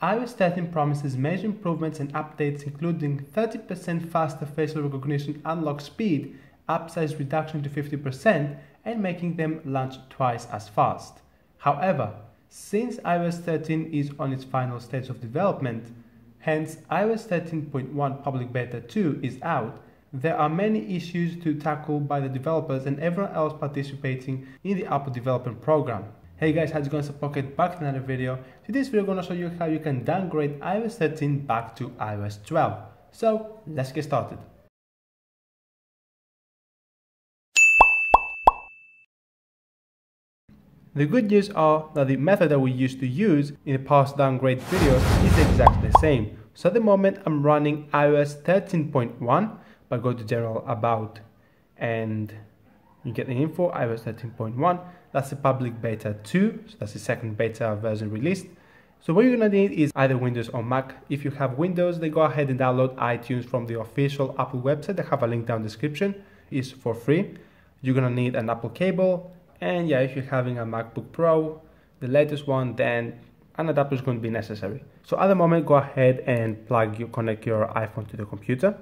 iOS 13 promises major improvements and updates including 30% faster facial recognition unlock speed, app size reduction to 50%, and making them launch twice as fast. However, since iOS 13 is on its final stage of development, hence iOS 13.1 Public Beta 2 is out, there are many issues to tackle by the developers and everyone else participating in the Apple development program. Hey guys, how's it going? It's Pocket back to another video. Today's video I'm going to show you how you can downgrade iOS 13 back to iOS 12. So let's get started. The good news are that the method that we used to use in the past downgrade videos is exactly the same. So at the moment I'm running iOS 13.1, but go to General About and you get the info, iOS 13.1. That's the public beta 2, so that's the second beta version released. So what you're gonna need is either Windows or Mac. If you have Windows, then go ahead and download iTunes from the official Apple website. I have a link down in the description. It's for free. You're gonna need an Apple cable, and yeah, if you're having a MacBook Pro, the latest one, then an adapter is going to be necessary. So at the moment, go ahead and connect your iPhone to the computer.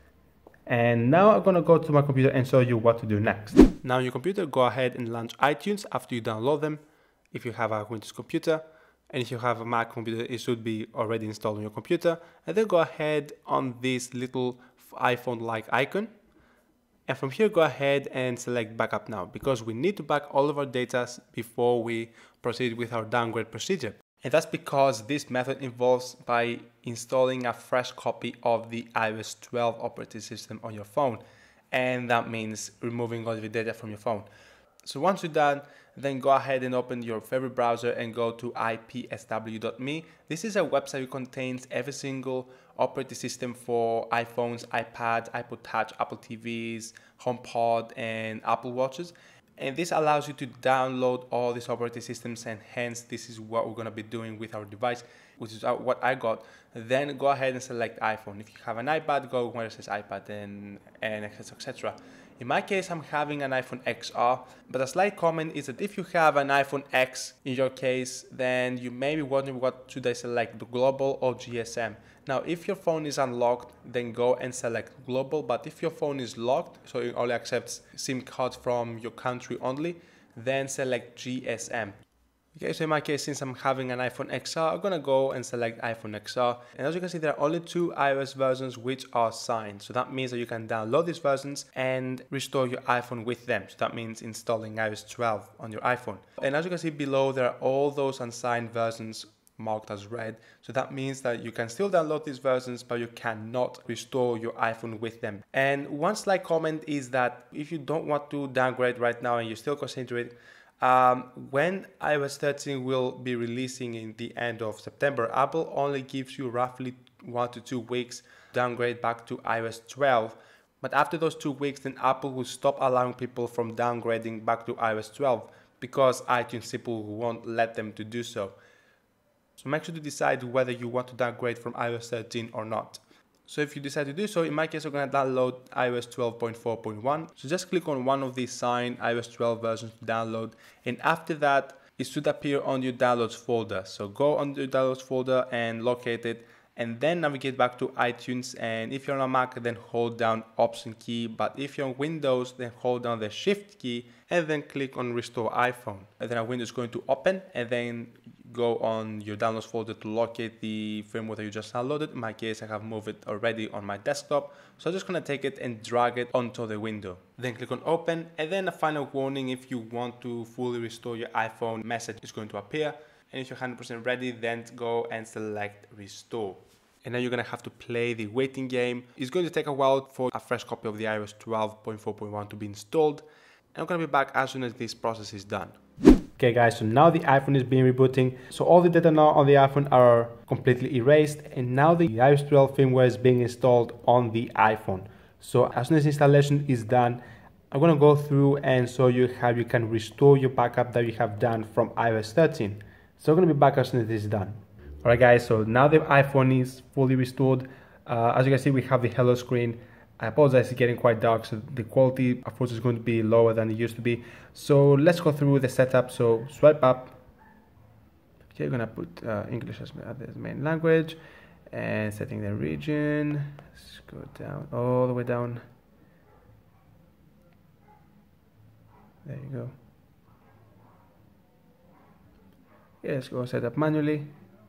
And now I'm going to go to my computer and show you what to do next. Now on your computer, go ahead and launch iTunes after you download them. If you have a Windows computer, and if you have a Mac computer, it should be already installed on your computer. And then go ahead on this little iPhone-like icon. And from here, go ahead and select Backup Now, because we need to back all of our data before we proceed with our downgrade procedure. And that's because this method involves by installing a fresh copy of the iOS 12 operating system on your phone. And that means removing all of your data from your phone. So once you're done, then go ahead and open your favorite browser and go to ipsw.me. This is a website that contains every single operating system for iPhones, iPads, iPod Touch, Apple TVs, HomePod, and Apple Watches. And this allows you to download all these operating systems, and hence this is what we're going to be doing with our device, which is what I got. Then go ahead and select iPhone. If you have an iPad, go where it says iPad and etc. In my case, I'm having an iPhone XR, but a slight comment is that if you have an iPhone X in your case, then you may be wondering what should I select, the global or GSM. Now, if your phone is unlocked, then go and select global, but if your phone is locked, so it only accepts SIM cards from your country only, then select GSM. Okay, so in my case, since I'm having an iPhone XR, I'm gonna go and select iPhone XR. And as you can see, there are only 2 iOS versions which are signed. So that means that you can download these versions and restore your iPhone with them. So that means installing iOS 12 on your iPhone. And as you can see below, there are all those unsigned versions marked as red. So that means that you can still download these versions, but you cannot restore your iPhone with them. And one slight comment is that if you don't want to downgrade right now and you're still considering it, when iOS 13 will be releasing in the end of September, Apple only gives you roughly 1 to 2 weeks downgrade back to iOS 12. But after those 2 weeks, then Apple will stop allowing people from downgrading back to iOS 12 because iTunes simply won't let them to do so. So make sure to decide whether you want to downgrade from iOS 13 or not. So if you decide to do so, in my case, I'm going to download iOS 12.4.1. So just click on one of these signed iOS 12 versions to download. And after that, it should appear on your downloads folder. So go on your downloads folder and locate it. And then navigate back to iTunes. And if you're on a Mac, then hold down Option key. But if you're on Windows, then hold down the Shift key and then click on Restore iPhone. And then a window is going to open, and then go on your downloads folder to locate the firmware that you just downloaded. In my case, I have moved it already on my desktop. So I'm just going to take it and drag it onto the window. Then click on Open, and then a final warning if you want to fully restore your iPhone message is going to appear. And if you're 100% ready, then go and select Restore. And now you're going to have to play the waiting game. It's going to take a while for a fresh copy of the iOS 12.4.1 to be installed. And I'm going to be back as soon as this process is done. Okay guys, so now the iPhone is being rebooting. So all the data now on the iPhone are completely erased. And now the iOS 12 firmware is being installed on the iPhone. So as soon as installation is done, I'm going to go through and show you how you can restore your backup that you have done from iOS 13. So I'm going to be back as soon as this is done. Alright guys, so now the iPhone is fully restored. As you can see, we have the hello screen. I apologize, it's getting quite dark, so the quality of course is going to be lower than it used to be. So let's go through the setup. So swipe up, Okay, we're gonna put English as the main language, and setting the region. Let's go down, all the way down. There you go. Yeah, let's go set up manually.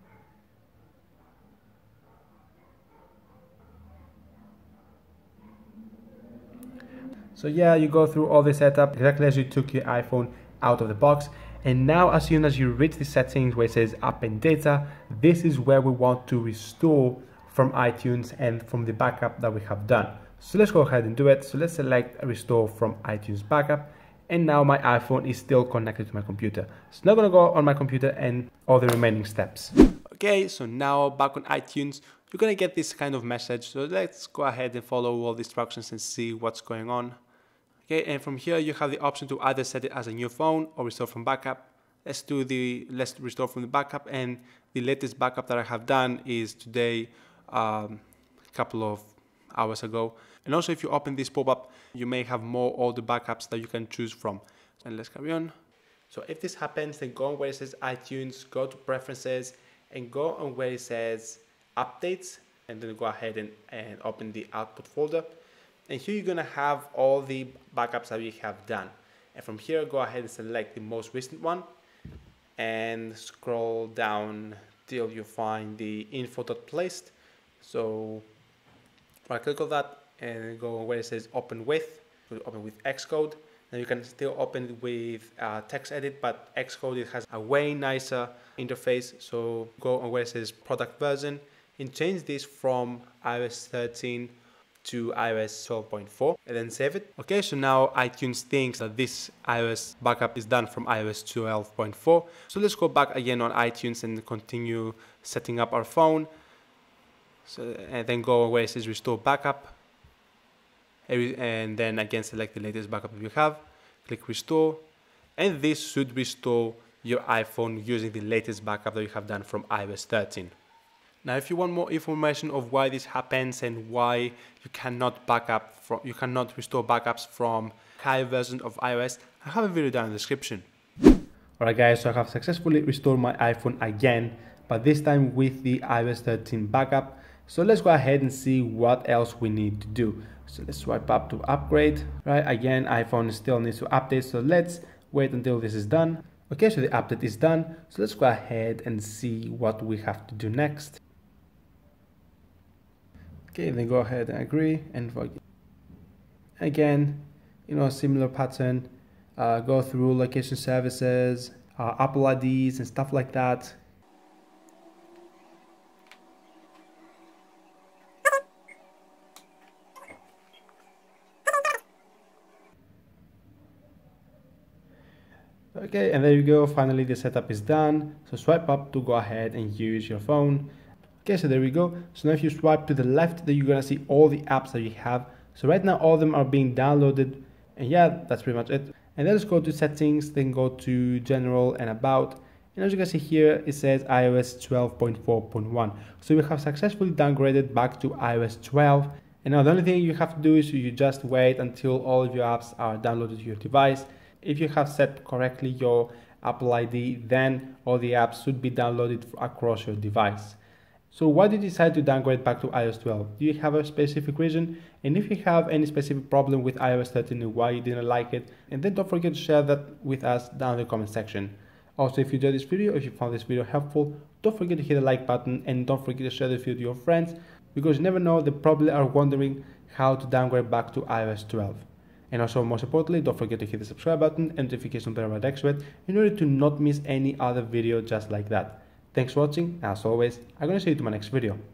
So yeah, you go through all the setup exactly as you took your iPhone out of the box. And now as soon as you reach the settings where it says app and data, this is where we want to restore from iTunes and from the backup that we have done. So let's go ahead and do it. So let's select restore from iTunes backup. And now my iPhone is still connected to my computer. So now I'm gonna go on my computer and all the remaining steps. Okay, so now back on iTunes, you're gonna get this kind of message. So let's go ahead and follow all the instructions and see what's going on. Okay, and from here you have the option to either set it as a new phone or restore from backup. Let's restore from the backup, and the latest backup that I have done is today, a couple of hours ago. And also if you open this pop-up, you may have more older backups that you can choose from. And let's carry on. So if this happens, then go on where it says iTunes, go to preferences, and go on where it says updates, and then go ahead and open the output folder. And here you're gonna have all the backups that you have done. And from here, go ahead and select the most recent one and scroll down till you find the info.placed. So right click on that and go where it says open with, open with Xcode. Now you can still open it with text edit, but Xcode, it has a way nicer interface. So go on where it says product version and change this from iOS 13 to iOS 12.4 and then save it. Okay, so now iTunes thinks that this iOS backup is done from iOS 12.4. So let's go back again on iTunes and continue setting up our phone. So, and then go where it says restore backup. And then again select the latest backup you have. Click restore. And this should restore your iPhone using the latest backup that you have done from iOS 13. Now, if you want more information of why this happens and why you cannot restore backups from higher version of iOS, I have a video down in the description. Alright guys, so I have successfully restored my iPhone again, but this time with the iOS 13 backup. So let's go ahead and see what else we need to do. So let's swipe up to upgrade. Right, again, iPhone still needs to update, so let's wait until this is done. Okay, so the update is done. So let's go ahead and see what we have to do next. Okay, then go ahead and agree and forget. Again, similar pattern. Go through location services, Apple IDs and stuff like that. Okay, and there you go. Finally, the setup is done. So swipe up to go ahead and use your phone. Okay, so there we go. So now if you swipe to the left, then you're gonna see all the apps that you have. So right now, all of them are being downloaded. And yeah, that's pretty much it. And then let's go to settings, then go to general and about. And as you can see here, it says iOS 12.4.1. So we have successfully downgraded back to iOS 12. And now the only thing you have to do is you just wait until all of your apps are downloaded to your device. If you have set correctly your Apple ID, then all the apps should be downloaded across your device. So why did you decide to downgrade back to iOS 12? Do you have a specific reason? And if you have any specific problem with iOS 13 and why you didn't like it, and then don't forget to share that with us down in the comment section. Also, if you enjoyed this video, if you found this video helpful, don't forget to hit the like button and don't forget to share the video to your friends, because you never know, they probably are wondering how to downgrade back to iOS 12. And also, most importantly, don't forget to hit the subscribe button and notification bell right next to it in order to not miss any other video just like that. Thanks for watching. As always, I'm going to see you to my next video.